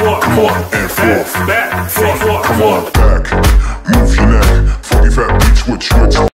come on, and forth, back, forth, come on, back, move your neck, funky fat bitch, what you